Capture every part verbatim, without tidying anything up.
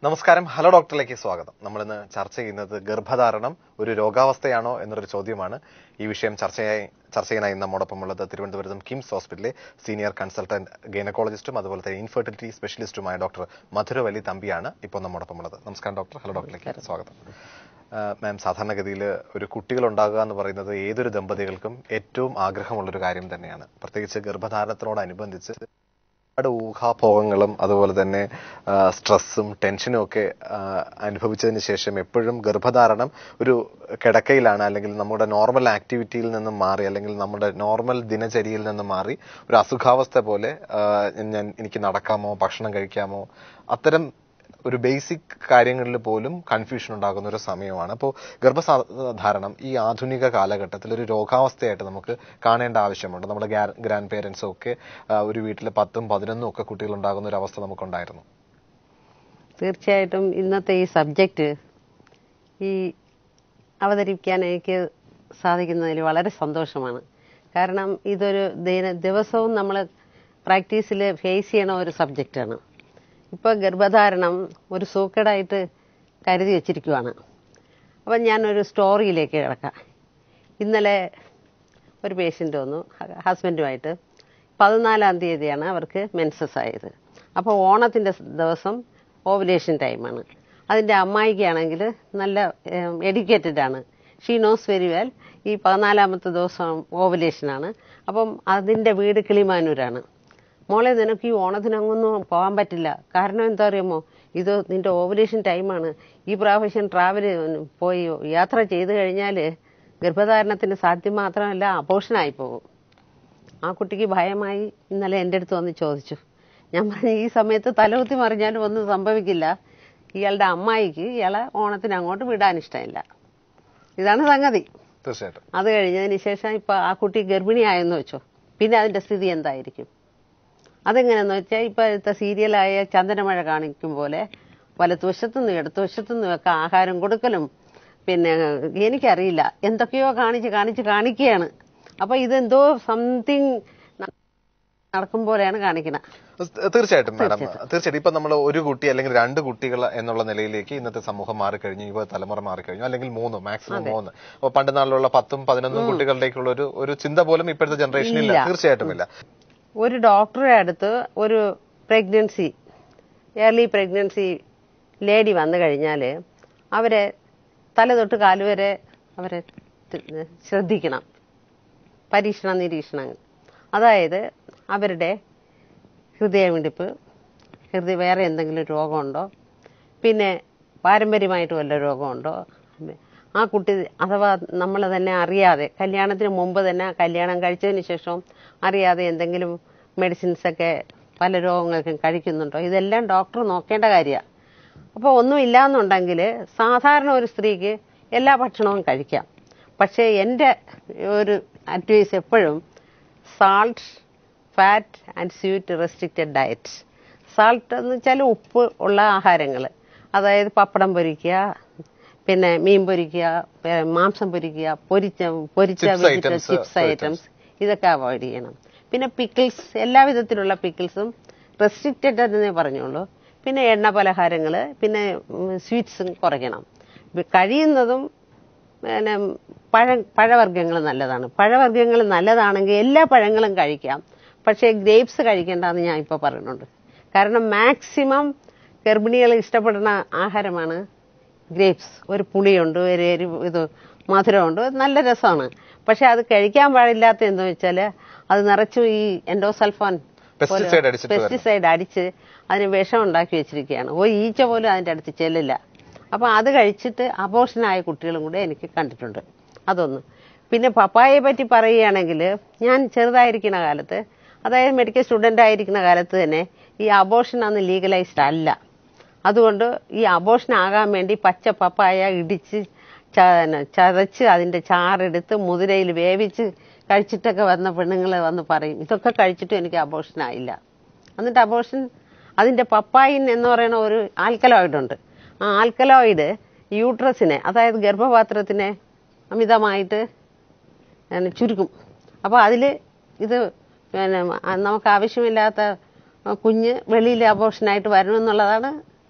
നമസ്കാരം, ഹലോ ഡോക്ടറിലേക്ക് സ്വാഗതം. നമ്മളിന്ന് ചർച്ച ചെയ്യുന്നത് ഗർഭധാരണം ഒരു രോഗാവസ്ഥയാണോ എന്നൊരു ചോദ്യമാണ്. ഈ വിഷയം ചർച്ചയായി ചർച്ച ചെയ്യാനായി നമ്മോടൊപ്പമുള്ളത് തിരുവനന്തപുരം കിംസ് ഹോസ്പിറ്റലിലെ സീനിയർ കൺസൾട്ടന്റ് ഗൈനക്കോളജിസ്റ്റും അതുപോലെ തന്നെ ഇൻഫെർട്ടിലിറ്റി സ്പെഷ്യലിസ്റ്റുമായ ഡോക്ടർ മധുരവല്ലി തമ്പിയാണ് ഇപ്പോൾ നമ്മോടൊപ്പമുള്ളത്. നമസ്കാരം ഡോക്ടർ. ഹലോ ഡോക്ടറിലേക്ക് സ്വാഗതം. മാം, സാധാരണഗതിയിൽ ഒരു കുട്ടികൾ ഉണ്ടാകുക എന്ന് പറയുന്നത് ഏതൊരു ദമ്പതികൾക്കും ഏറ്റവും ആഗ്രഹമുള്ളൊരു കാര്യം തന്നെയാണ്. പ്രത്യേകിച്ച് ഗർഭധാരണത്തിനോടനുബന്ധിച്ച് ഒരുപാട് ഊഹാഭോഗങ്ങളും അതുപോലെ തന്നെ സ്ട്രെസ്സും ടെൻഷനും ഒക്കെ അനുഭവിച്ചതിന് ശേഷം എപ്പോഴും ഗർഭധാരണം ഒരു കിടക്കയിലാണ്, അല്ലെങ്കിൽ നമ്മുടെ നോർമൽ ആക്ടിവിറ്റിയിൽ നിന്നും മാറി, അല്ലെങ്കിൽ നമ്മുടെ നോർമൽ ദിനചര്യയിൽ നിന്നും മാറി ഒരു അസുഖാവസ്ഥ പോലെ ഞാൻ എനിക്ക് നടക്കാമോ, ഭക്ഷണം കഴിക്കാമോ, അത്തരം ഒരു ബേസിക് കാര്യങ്ങളിൽ പോലും കൺഫ്യൂഷൻ ഉണ്ടാകുന്ന ഒരു സമയമാണ്. അപ്പോൾ ഗർഭധാരണം ഈ ആധുനിക കാലഘട്ടത്തിൽ ഒരു രോഗാവസ്ഥയായിട്ട് നമുക്ക് കാണേണ്ട ആവശ്യമുണ്ട്. നമ്മുടെ ഗ്രാൻഡ് പേരൻസും ഒക്കെ ഒരു വീട്ടിൽ പത്തും പതിനൊന്നും ഒക്കെ കുട്ടികൾ ഉണ്ടാകുന്ന ഒരു അവസ്ഥ നമുക്കുണ്ടായിരുന്നു. തീർച്ചയായിട്ടും ഇന്നത്തെ ഈ സബ്ജക്റ്റ് ഈ അവതരിപ്പിക്കാൻ എനിക്ക് സാധിക്കുന്നതിൽ വളരെ സന്തോഷമാണ്. കാരണം ഇതൊരു ദിന ദിവസവും നമ്മൾ പ്രാക്ടീസിൽ ഫേസ് ചെയ്യണ ഒരു സബ്ജക്റ്റാണ്. ഇപ്പോൾ ഗർഭധാരണം ഒരു സൂക്കേടായിട്ട് കരുതി വച്ചിരിക്കുവാണ്. അപ്പം ഞാനൊരു സ്റ്റോറിയിലേക്ക് കിടക്കാം. ഇന്നലെ ഒരു പേഷ്യൻ്റ് വന്നു ഹസ്ബൻഡുമായിട്ട്. പതിനാലാം തീയതിയാണ് അവർക്ക് മെൻസസ് ആയത്. അപ്പോൾ ഓണത്തിൻ്റെ ദിവസം ഓവുലേഷൻ ടൈമാണ്. അതിൻ്റെ അമ്മായിക്കാണെങ്കിൽ നല്ല എഡ്യൂക്കേറ്റഡ് ആണ്. She knows very well. ഈ പതിനാലാമത്തെ ദിവസം ഓവുലേഷനാണ്. അപ്പം അതിൻ്റെ വീട് കിളിമാനൂരാണ്. മോളെ, നിനക്ക് ഈ ഓണത്തിനങ്ങൊന്നും പോകാൻ പറ്റില്ല. കാരണം എന്താ അറിയാമോ, ഇത് നിന്റെ ഓവുലേഷൻ ടൈമാണ്. ഈ പ്രാവശ്യം ട്രാവൽ പോയി യാത്ര ചെയ്ത് കഴിഞ്ഞാൽ ഗർഭധാരണത്തിന് സാധ്യം മാത്രമല്ല, അബോർഷനായി പോകും. ആ കുട്ടിക്ക് ഭയമായി ഇന്നലെ എൻ്റെ അടുത്ത് വന്ന് ചോദിച്ചു. ഞാൻ പറഞ്ഞു, ഈ സമയത്ത് തലകുത്തി മറിഞ്ഞാലും ഒന്നും സംഭവിക്കില്ല. ഇയാളുടെ അമ്മായിക്ക് ഇയാളെ ഓണത്തിന് അങ്ങോട്ട് വിടാൻ ഇഷ്ടമില്ല. ഇതാണ് സംഗതി. തീർച്ചയായിട്ടും. അത് കഴിഞ്ഞതിന് ശേഷം ഇപ്പം ആ കുട്ടി ഗർഭിണിയായെന്ന് വെച്ചോ, പിന്നെ അതിൻ്റെ സ്ഥിതി എന്തായിരിക്കും? അതെങ്ങനെയെന്ന് വെച്ചാൽ ഇപ്പോഴത്തെ സീരിയലായ ചന്ദനമഴ കാണിക്കും പോലെ വലത്തുവശത്തുനിന്നും ഇടത്തുവശത്തുനിന്നും ഒക്കെ ആഹാരം കൊടുക്കലും, പിന്നെ എനിക്കറിയില്ല എന്തൊക്കെയോ കാണിച്ച് കാണിച്ച് കാണിക്കുകയാണ്. അപ്പോൾ ഇതെന്തോ സംതിങ് നടക്കും പോലെയാണ് കാണിക്കുന്നത്. തീർച്ചയായിട്ടും മാഡം, തീർച്ചയായിട്ടും. ഇപ്പൊ നമ്മൾ ഒരു കുട്ടി അല്ലെങ്കിൽ രണ്ട് കുട്ടികൾ എന്നുള്ള നിലയിലേക്ക് ഇന്നത്തെ സമൂഹം മാറിക്കഴിഞ്ഞു, യുവ തലമുറ മാറിക്കഴിഞ്ഞു. അല്ലെങ്കിൽ മൂന്ന്, മാക്സിമം മൂന്ന്. അപ്പൊ പണ്ട് നാളിലുള്ള പത്തും പതിനൊന്നും കുട്ടികളുടേക്കുള്ള ഒരു ഒരു ചിന്ത പോലും ഇപ്പോഴത്തെ ജനറേഷനിൽ ഇല്ല. തീർച്ചയായിട്ടും ഇല്ല. ഒരു ഡോക്ടറുടെ അടുത്ത് ഒരു പ്രഗ്നൻസി ഏർലി പ്രഗ്നൻസി ലേഡി വന്നു കഴിഞ്ഞാൽ അവരെ തല തൊട്ട് കാലുവരെ അവരെ ശ്രദ്ധിക്കണം. പരീക്ഷണ നിരീക്ഷണങ്ങൾ, അതായത് അവരുടെ ഹൃദയമിടിപ്പ്, ഹൃദയ വേറെ എന്തെങ്കിലും രോഗമുണ്ടോ, പിന്നെ പാരമ്പര്യമായിട്ട് വല്ല രോഗമുണ്ടോ, ആ കുട്ടി അഥവാ നമ്മൾ തന്നെ അറിയാതെ കല്യാണത്തിന് മുമ്പ് തന്നെ കല്യാണം കഴിച്ചതിന് ശേഷം അറിയാതെ എന്തെങ്കിലും മെഡിസിൻസൊക്കെ പല രോഗങ്ങൾക്കും കഴിക്കുന്നുണ്ടോ, ഇതെല്ലാം ഡോക്ടർ നോക്കേണ്ട കാര്യമാണ്. അപ്പോൾ ഒന്നുമില്ല എന്നുണ്ടെങ്കിൽ സാധാരണ ഒരു സ്ത്രീക്ക് എല്ലാ ഭക്ഷണവും കഴിക്കാം. പക്ഷേ എൻ്റെ ഒരു അഡ്വൈസ് എപ്പോഴും salt, fat and sweet restricted diet. Salt എന്ന് വെച്ചാൽ ഉപ്പ് ഉള്ള ആഹാരങ്ങൾ, അതായത് പപ്പടം പൊരിക്കുക, പിന്നെ മീൻ പൊരിക്കുക, മാംസം പൊരിക്കുക, പൊരിച്ച പൊരിച്ച വെജിറ്റബിൾ ചിപ്സ് ഐറ്റംസ്, ഇതൊക്കെ അവോയ്ഡ് ചെയ്യണം. പിന്നെ പിക്കിൾസ്, എല്ലാ വിധത്തിലുള്ള പിക്കിൾസും റെസ്ട്രിക്റ്റഡ് എന്നേ പറഞ്ഞോളൂ. പിന്നെ എണ്ണ പലഹാരങ്ങൾ, പിന്നെ സ്വീറ്റ്സും കുറയ്ക്കണം. കഴിയുന്നതും പിന്നെ പഴ പഴവർഗ്ഗങ്ങൾ നല്ലതാണ്. പഴവർഗ്ഗങ്ങൾ നല്ലതാണെങ്കിൽ എല്ലാ പഴങ്ങളും കഴിക്കാം. പക്ഷേ ഗ്രേപ്സ് കഴിക്കേണ്ടെന്ന് ഞാൻ ഇപ്പോൾ പറയുന്നുണ്ട്. കാരണം മാക്സിമം ഗർഭിണികൾ ഇഷ്ടപ്പെടുന്ന ആഹാരമാണ് ഗ്രേപ്സ്. ഒരു പുളിയുണ്ട്, ഒരു എരി ഇത് മധുരമുണ്ട്, നല്ല രസമാണ്. പക്ഷെ അത് കഴിക്കാൻ പാടില്ലാത്ത എന്താ വെച്ചാൽ അത് നിറച്ചു ഈ എൻഡോസൾഫാൻ പെസ്റ്റിസൈഡ് അടിച്ച് അതിന് വിഷം ഉണ്ടാക്കി വെച്ചിരിക്കുകയാണ്. ഒരു ഈച്ച പോലും അതിൻ്റെ അടുത്ത് ചെല്ലില്ല. അപ്പോൾ അത് കഴിച്ചിട്ട് അബോർഷനായ കുട്ടികളും കൂടെ എനിക്ക് കണ്ടിട്ടുണ്ട്. അതൊന്ന്. പിന്നെ പപ്പായയെ പറ്റി പറയുകയാണെങ്കിൽ, ഞാൻ ചെറുതായിരിക്കുന്ന കാലത്ത്, അതായത് മെഡിക്കൽ സ്റ്റുഡൻ്റ് ആയിരിക്കുന്ന കാലത്ത് തന്നെ ഈ അബോർഷൻ അന്ന് ലീഗലൈസ്ഡ് അല്ല. അതുകൊണ്ട് ഈ അബോർഷൻ ആകാൻ വേണ്ടി പച്ച പപ്പായ ഇടിച്ച് ചതച്ച് അതിൻ്റെ ചാറെടുത്ത് മുതിരയിൽ വേവിച്ച് കഴിച്ചിട്ടൊക്കെ വന്ന പെണ്ണുങ്ങൾ വന്ന് പറയും, ഇതൊക്കെ കഴിച്ചിട്ടും എനിക്ക് അബോർഷൻ ആയില്ല. എന്നിട്ട് അബോർഷൻ, അതിൻ്റെ പപ്പായിൻ എന്ന് പറയുന്ന ഒരു ആൽക്കലോയിഡ് ഉണ്ട്. ആ ആൽക്കലോയിഡ് യൂട്രസിനെ, അതായത് ഗർഭപാത്രത്തിനെ അമിതമായിട്ട് ചുരുക്കും. അപ്പോൾ അതിൽ ഇത് പിന്നെ നമുക്ക് ആവശ്യമില്ലാത്ത കുഞ്ഞ് വെളിയിൽ അബോർഷനായിട്ട് വരണമെന്നുള്ളതാണ്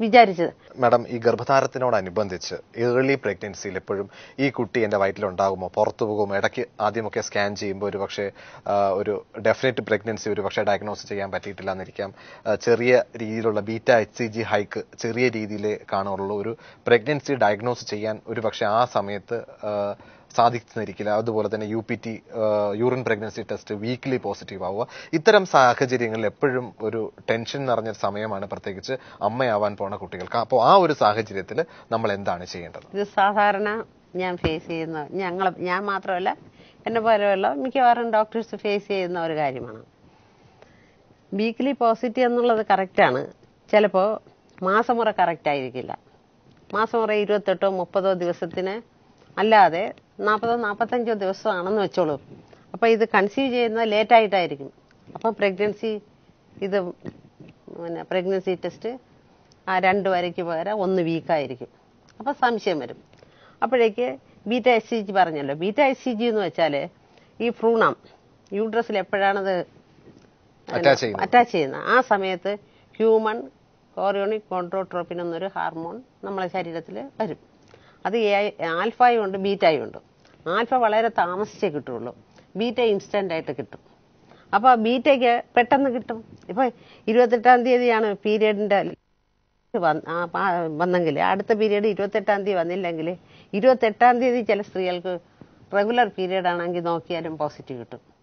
വിചാരിച്ചത്. മാഡം, ഈ ഗർഭധാരത്തിനോടനുബന്ധിച്ച് ഏർലി പ്രഗ്നൻസിയിൽ എപ്പോഴും ഈ കുട്ടി എൻ്റെ വയറ്റിലുണ്ടാകുമോ, പുറത്തു പോകുമോ, ഇടയ്ക്ക് ആദ്യമൊക്കെ സ്കാൻ ചെയ്യുമ്പോൾ ഒരു പക്ഷേ ഒരു ഡെഫിനറ്റ് പ്രഗ്നൻസി ഒരു പക്ഷേ ഡയഗ്നോസ് ചെയ്യാൻ പറ്റിയിട്ടില്ല എന്നിരിക്കാം, ചെറിയ രീതിയിലുള്ള beta H C G hike ചെറിയ രീതിയിൽ കാണുള്ളൂ, ഒരു പ്രഗ്നൻസി ഡയഗ്നോസ് ചെയ്യാൻ ഒരു പക്ഷേ ആ സമയത്ത് സാധിക്കുന്നിരിക്കില്ല. അതുപോലെ തന്നെ U P T urine pregnancy test weekly positive ആവുക. ഇത്തരം സാഹചര്യങ്ങളിൽ എപ്പോഴും ഒരു ടെൻഷൻ നിറഞ്ഞ സമയമാണ്, പ്രത്യേകിച്ച് അമ്മയാവാൻ പോണ കുട്ടികൾക്ക്. അപ്പോൾ ആ ഒരു സാഹചര്യത്തിൽ നമ്മൾ എന്താണ് ചെയ്യേണ്ടത്? ഇത് സാധാരണ ഞാൻ ഫേസ് ചെയ്യുന്ന, ഞങ്ങൾ ഞാൻ മാത്രമല്ല എന്നെ പോലെയുള്ള മിക്കവാറും ഡോക്ടേഴ്സ് ഫേസ് ചെയ്യുന്ന ഒരു കാര്യമാണ്. വീക്ക്ലി പോസിറ്റീവ് എന്നുള്ളത് കറക്റ്റാണ്. ചിലപ്പോൾ മാസമുറ കറക്റ്റ് ആയിരിക്കില്ല. മാസമുറ ഇരുപത്തെട്ടോ മുപ്പതോ ദിവസത്തിന് അല്ലാതെ നാൽപ്പതോ നാൽപ്പത്തഞ്ചോ ദിവസമാണെന്ന് വെച്ചോളൂ. അപ്പോൾ ഇത് കൺസീവ് ചെയ്യുന്നത് ലേറ്റായിട്ടായിരിക്കും. അപ്പം പ്രഗ്നൻസി ഇത് പിന്നെ പ്രഗ്നൻസി ടെസ്റ്റ് ആ രണ്ട് വരയ്ക്ക് പകരം ഒന്ന് വീക്കായിരിക്കും. അപ്പം സംശയം വരും. അപ്പോഴേക്ക് ബീറ്റ എച്ച് സി ജി പറഞ്ഞല്ലോ. ബീറ്റ എച്ച് സി ജി എന്ന് വെച്ചാൽ ഈ ഭ്രൂണം യൂട്രസിൽ എപ്പോഴാണത് അറ്റാച്ച് ചെയ്യുന്നത് ആ സമയത്ത് ഹ്യൂമൻ കോറിയോണിക് കോൺട്രോട്രോപ്പിൻ എന്നൊരു ഹാർമോൺ നമ്മളെ ശരീരത്തിൽ വരും. അത് ആൽഫയും ഉണ്ട് ബീറ്റയും ഉണ്ട്. ആൽഫ വളരെ താമസിച്ചേ കിട്ടുള്ളൂ, ബീറ്റ ഇൻസ്റ്റന്റ് ആയിട്ട് കിട്ടും. അപ്പോൾ ബീറ്റയ്ക്ക് പെട്ടെന്ന് കിട്ടും. ഇപ്പോൾ ഇരുപത്തെട്ടാം തീയതിയാണ് പീരിയഡിൻ്റെ വന്നെങ്കിൽ അടുത്ത പീരിയഡ് ഇരുപത്തെട്ടാം തീയതി വന്നില്ലെങ്കിൽ ഇരുപത്തെട്ടാം തീയതി ചില സ്ത്രീകൾക്ക് റെഗുലർ പീരിയഡ് ആണെങ്കിൽ നോക്കിയാലും പോസിറ്റീവ് കിട്ടും.